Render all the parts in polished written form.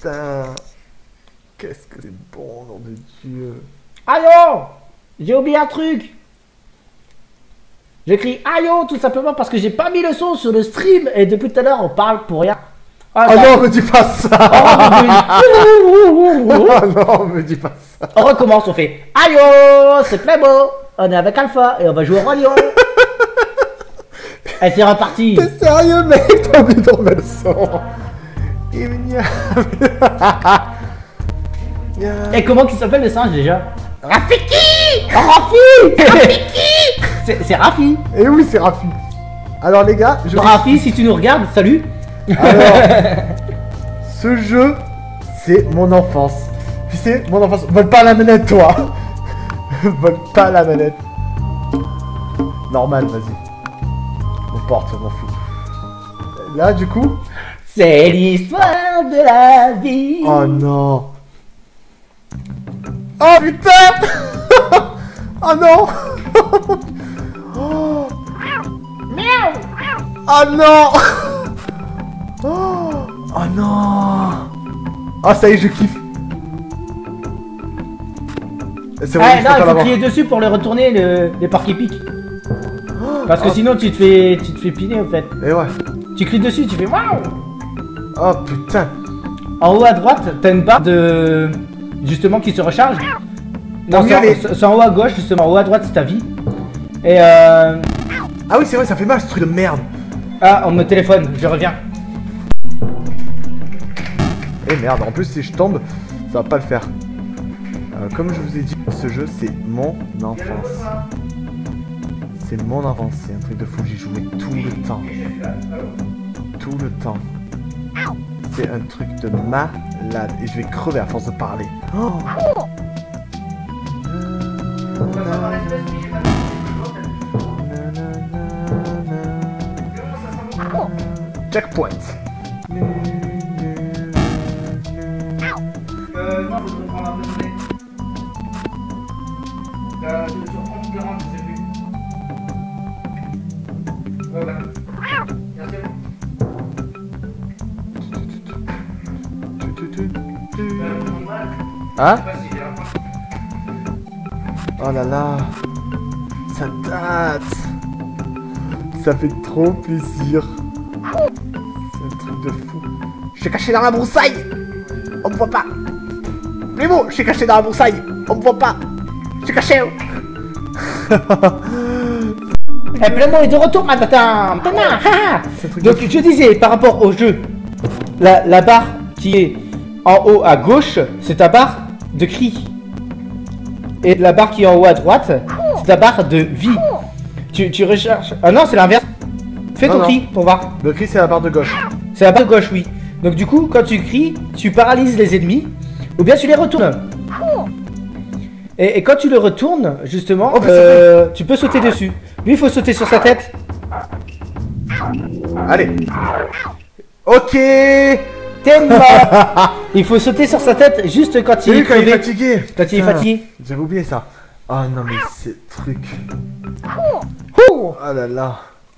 putain. Qu'est-ce que c'est bon, nom de Dieu. Ayo! J'ai oublié un truc. J'écris ayo tout simplement parce que j'ai pas mis le son sur le stream et depuis tout à l'heure on parle pour rien. Ah non, me dis pas ça. Ah non, me dis pas ça. On recommence, on fait ayo, c'est très beau. On est avec Alpha et on va jouer au Roi Lion. Et c'est reparti. T'es sérieux, mec? T'as oublié de remettre le son. Et comment qu'il s'appelle le singe déjà? Rafiki! Rafi! Rafiki! C'est Rafi. Et oui, c'est Rafi. Alors les gars, Rafi, si tu nous regardes, salut. Alors, ce jeu, c'est mon enfance. Tu sais, mon enfance. Vole pas la manette, toi. Vole pas la manette. Normal, vas-y. On porte, je m'en fous. Là, du coup. C'est l'histoire de la vie. Oh non. Oh putain. Oh non. Oh. Oh non. Oh non. Oh ça y est, je kiffe. C'est vrai, non, il faut crier dessus pour le retourner, les parcs épiques. Parce que sinon tu te fais piner en fait. Et ouais. Tu cries dessus, tu fais waouh. Oh putain. En haut à droite, t'as une barre de... justement qui se recharge. Non, c'est en haut à gauche, justement. En haut à droite, c'est ta vie. Et Ah oui, c'est vrai, ça fait mal ce truc de merde. Ah, on me téléphone, je reviens. Et merde, en plus si je tombe, ça va pas le faire. Comme je vous ai dit, ce jeu c'est mon enfance. C'est mon enfance, c'est un truc de fou, j'y jouais tout le temps. Tout le temps. C'est un truc de malade. Et je vais crever à force de parler. Oh. Checkpoint. Non, je vais prendre un peu de nez. Je suis en concurrent, je sais plus. Voilà. Merci. Hein? Oh là là. Ça date. Ça fait trop plaisir. C'est un truc de fou. Je suis caché dans la broussaille. On me voit pas. Primo, je suis caché dans la broussaille. On me voit pas. Je suis caché. Eh, Pleinement est de retour, madame. Donc je disais, par rapport au jeu, la barre qui est en haut à gauche, c'est ta barre de cri. Et la barre qui est en haut à droite, c'est ta barre de vie. Tu recherches... Ah non, c'est l'inverse. Fais ton cri pour voir. Le cri, c'est la barre de gauche. C'est la barre de gauche, oui. Donc du coup, quand tu cries, tu paralyses les ennemis, ou bien tu les retournes. Et quand tu le retournes, justement, tu peux sauter dessus. Lui, il faut sauter sur sa tête. Allez. Ok. T'es mort. Il faut sauter sur sa tête juste quand il est quand il est fatigué. Quand il est fatigué. J'avais oublié ça. Oh non mais c'est truc. Oh là là.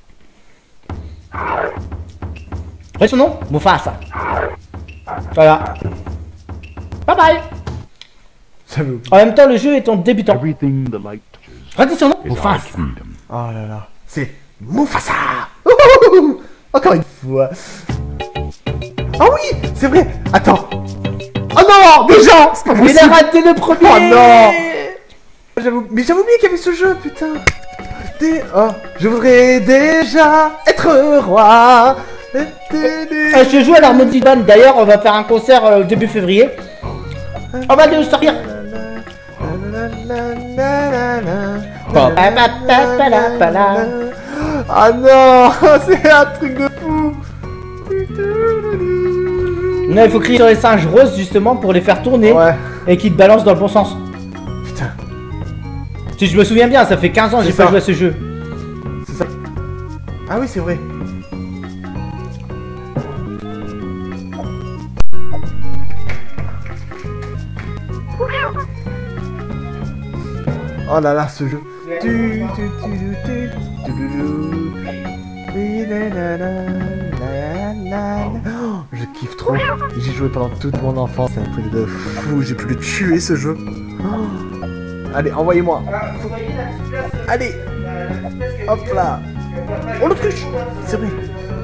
Quel est son nom? Mufasa. Voilà. Bye bye. En même temps, le jeu est en débutant. Redis son nom. Mufasa. Oh là là. C'est Mufasa. Encore une fois. Ah oui, c'est vrai. Attends. Oh non, déjà. C'est pas possible. Il a raté le premier. Oh non. Mais j'avais oublié qu'il y avait ce jeu, putain. Oh, je voudrais déjà être roi. Je joue à l'harmonie band. D'ailleurs, on va faire un concert début février. On va le sortir. Ah non, c'est un truc de fou. Non, il faut crier sur les singes roses justement pour les faire tourner et qu'ils te balancent dans le bon sens. Putain. Si je me souviens bien, ça fait 15 ans que j'ai pas joué à ce jeu. C'est ça. Ah oui, c'est vrai. Oh là là, ce jeu. Oh, je kiffe trop. J'ai joué pendant toute mon enfance. C'est un truc de fou. J'ai pu le tuer ce jeu. Oh. Allez, envoyez-moi. Allez. Hop là. Oh l'autruche. C'est vrai.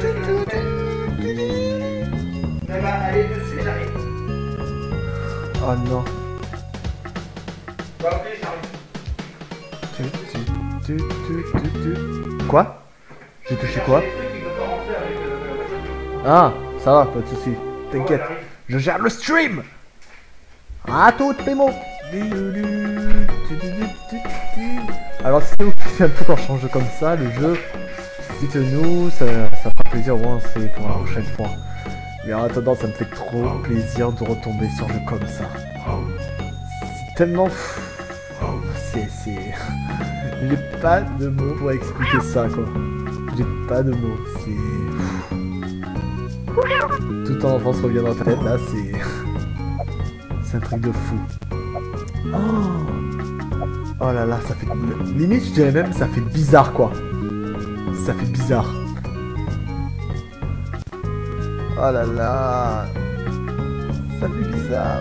Oh non. Quoi? J'ai touché quoi? Ah, ça va, pas de soucis. T'inquiète, je gère le stream. À toutes les mots. Alors si vous plaisez un peu quand je change comme ça le jeu, dites-nous, ça fera plaisir au moins c'est pour la prochaine fois. Mais en attendant, ça me fait trop plaisir de retomber sur un jeu comme ça. C'est tellement... J'ai pas de mots pour expliquer ça quoi. J'ai pas de mots, c'est... Tout en enfance revient dans ta tête là, c'est... C'est un truc de fou. Oh là là, ça fait... Limite je dirais même ça fait bizarre quoi. Ça fait bizarre. Oh là là. Ça fait bizarre.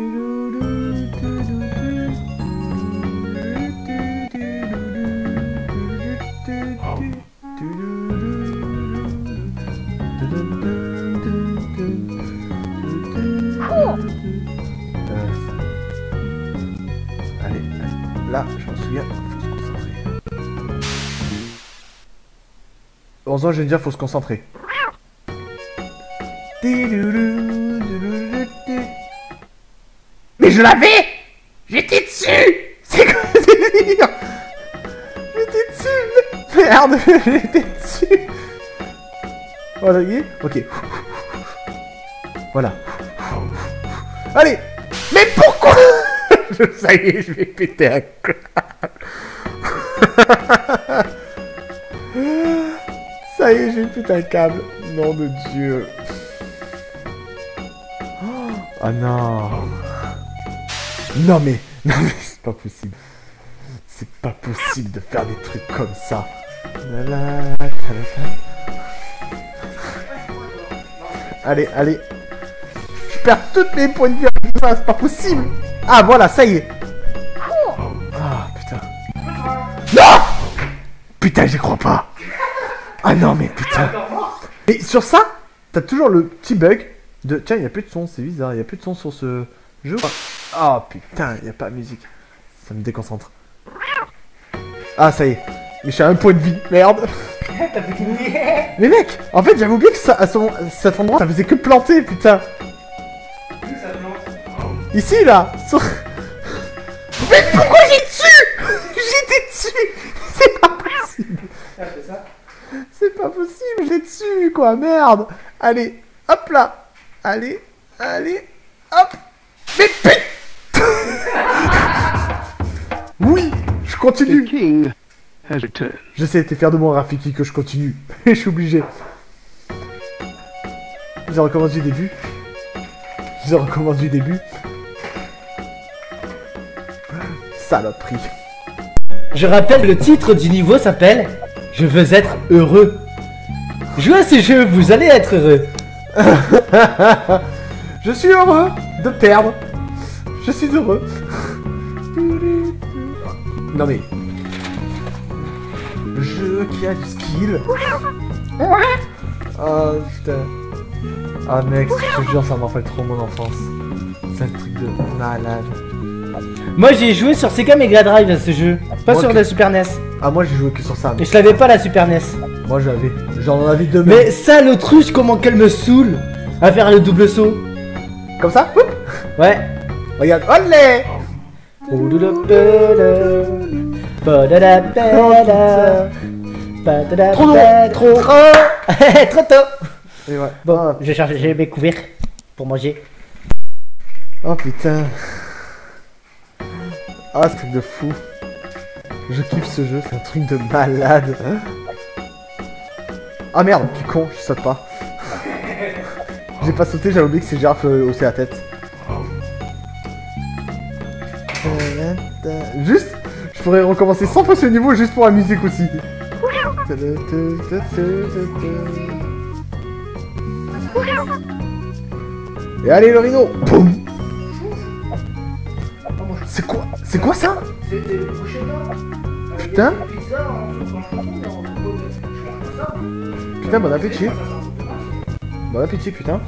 Allez, là, je m'en souviens, faut se concentrer. Heureusement, je viens de dire, faut se concentrer. Mais je l'avais! J'étais dessus! C'est quoi ce délire? J'étais dessus! Merde! J'étais dessus! Oh, ça y est? Ok. Voilà. Allez! Mais pourquoi? Ça y est, je vais péter un câble. Ça y est, je vais péter un câble. Nom de Dieu. Oh non. Non mais c'est pas possible. C'est pas possible de faire des trucs comme ça. Allez, allez. Je perds toutes mes points de vie avec ça, c'est pas possible. Ah voilà, ça y est. Ah putain. Non. Putain, j'y crois pas. Ah non mais putain. Et sur ça, t'as toujours le petit bug de... Tiens, il n'y a plus de son, c'est bizarre, il n'y a plus de son sur ce jeu. Ah putain, il n'y a pas de musique. Ça me déconcentre. Ah ça y est. Mais je suis à un point de vie, merde. Mais mec, en fait j'avais oublié que ça, à cet endroit, ça faisait que planter, putain. Ici là. Mais pourquoi j'ai dessus? J'étais dessus. C'est pas possible. C'est pas possible, j'ai dessus quoi, merde. Allez, hop là. Allez, allez, hop. Mais putain. Oui, je continue. J'essaie de faire de mon Rafiki que je continue. Je suis obligé. Je recommence du début. Je recommence du début. Saloperie. Je rappelle, le titre du niveau s'appelle « Je veux être heureux ». Jouez à ce jeu, vous allez être heureux. Je suis heureux de perdre. Je suis heureux. Non mais... Le jeu qui a du skill. Oh putain. Ah mec, je te jure, ça m'en fait trop mon enfance. C'est un truc de malade. Moi j'ai joué sur Sega Mega Drive à ce jeu, pas moi sur la Super NES. Ah moi j'ai joué que sur ça. Et je l'avais pas la Super NES. Moi j'avais. J'en avais deux. Mais ça l'autruche, comment qu'elle me saoule à faire le double saut. Comme ça? Ouais. Regarde, olé. Trop trop tôt. Et ouais. Bon, je vais chercher mes couverts pour manger. Oh putain. Ah, c'est un truc de fou. Je kiffe ce jeu, c'est un truc de malade. Ah merde, quel con, je saute pas. J'ai pas sauté, j'avais oublié que c'est girafe hausser la tête. Juste, je pourrais recommencer 100 fois ce niveau juste pour la musique aussi. Et allez le rhino. Boum. C'est quoi? C'est quoi ça? Putain. Putain, bon appétit. Bon appétit, putain.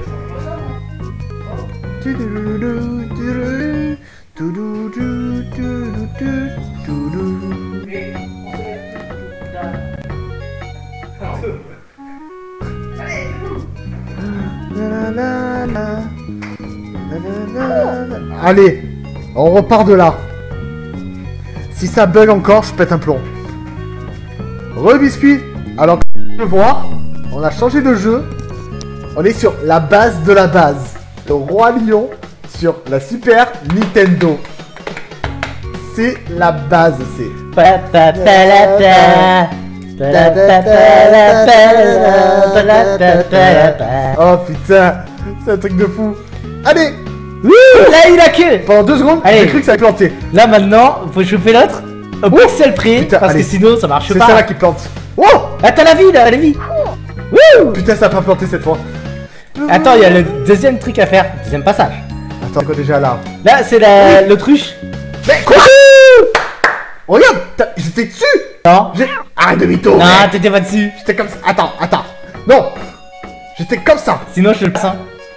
Allez, on repart de là. Si ça bug encore, je pète un plomb. Re-biscuit. Alors, comme tu peux voir, on a changé de jeu. On est sur la base de la base. Le Roi Lion sur la Super Nintendo. C'est la base, c'est... Oh putain, c'est un truc de fou. Allez. Là il a que. Pendant 2 secondes, j'ai cru que ça allait planter. Là maintenant, faut choper l'autre au pixel près, putain, parce allez. que sinon ça marche pas. C'est ça là qui plante. Oh. Ah t'as la vie là, la vie. Wouh. Putain, ça a pas planté cette fois. Attends, il y a le deuxième truc à faire, deuxième passage. Attends, quoi déjà là? Là c'est l'autruche. Mais quoi? Regarde, j'étais dessus. Non. Arrête de mytho. Non, t'étais pas dessus. J'étais comme ça. Attends. Non. J'étais comme ça. Sinon je te le passe.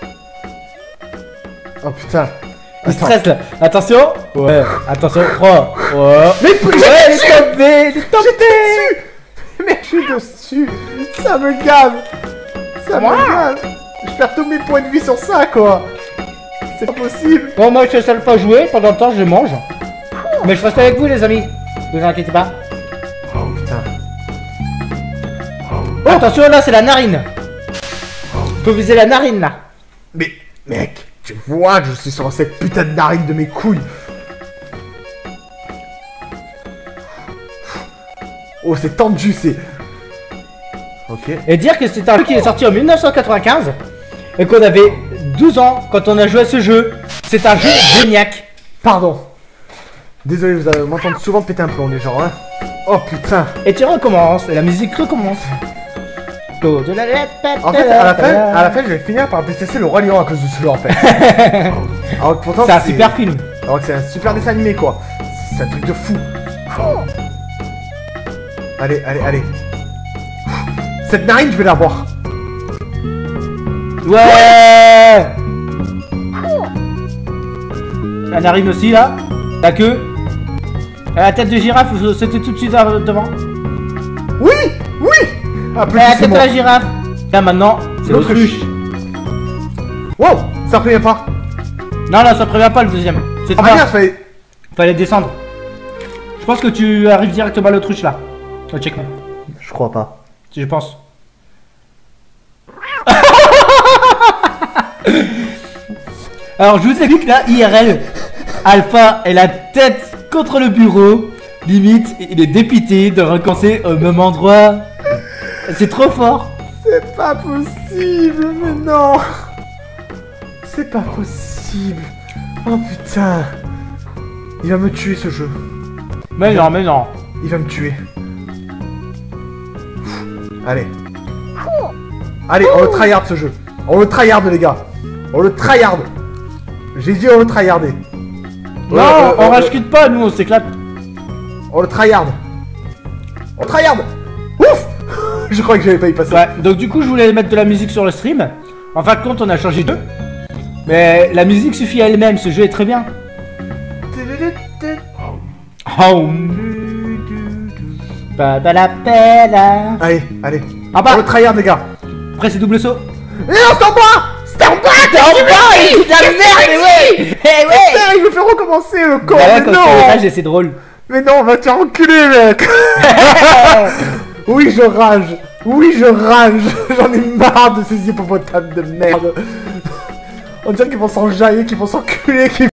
Oh putain. Il stresse là. Attention. Ouais. Attention. 3. Ouais. Mais Ouais, il est tombé. Il est tombé. dessus. Mais je suis dessus. Ça me gave. Ça me gave. Je perds tous mes points de vie sur ça, quoi. C'est pas possible. Bon, moi je suis seule fois jouer. Pendant le temps, je mange. Mais je reste avec vous, les amis. Ne vous inquiétez pas. Oh putain. Attention, là c'est la narine. Faut viser la narine là. Mais, mec, tu vois que je suis sur cette putain de narine de mes couilles. Oh, c'est tendu, c'est... Ok. Et dire que c'est un jeu qui est sorti en 1995 et qu'on avait 12 ans quand on a joué à ce jeu. C'est un jeu géniaque. Pardon. Désolé, vous allez m'entendre souvent péter un plomb, les gens, hein. Oh putain. Et tu recommences, et la musique recommence. En fait, à la fin, je vais finir par détester le Roi Lion à cause de ce jeu, en fait. Alors que pourtant, C'est un super film. Alors que c'est un super dessin animé, quoi. C'est un truc de fou. Allez. Cette narine, je vais la voir. Ouais. La narine aussi là. La queue. La tête de girafe, c'était tout de suite devant. Oui. La tête de la girafe. Là maintenant, c'est l'autruche. Wow, ça prévient pas. Non, ça prévient pas le deuxième. C'est Ah pas. merde, Fallait descendre. Je pense que tu arrives directement à l'autruche là. Oh, check moi. Je crois pas. Je pense. Alors je vous explique là, IRL. Alpha est la tête contre le bureau. Limite, il est dépité de recommencer au même endroit. C'est trop fort. C'est pas possible, mais non. C'est pas possible. Oh putain. Il va me tuer ce jeu. Mais non. Il va me tuer. Allez. Allez, on le tryhard ce jeu. On le tryhard les gars. On le tryhard. J'ai dit on le tryharder. Non, on rachète pas, nous on s'éclate. On le tryhard. On le tryhard. Ouf. Je crois que j'avais pas y passer. Ouais, donc du coup je voulais mettre de la musique sur le stream. En fin de compte on a changé de jeu. Mais la musique suffit à elle-même, ce jeu est très bien. Oh. Allez. Ah bah. On le tryhard les gars. Après c'est double saut. Et non, c'est en bas. C'était en bas. La merde, ouais. Putain, il me fait recommencer le con. Ouais, Mais quand non. c'est drôle. Mais non, va te faire enculer, mec. Oui, je rage. J'en ai marre de ces hippopotames de merde. On dirait qu'ils vont s'enjailler, qu'ils vont s'enculer, qu'ils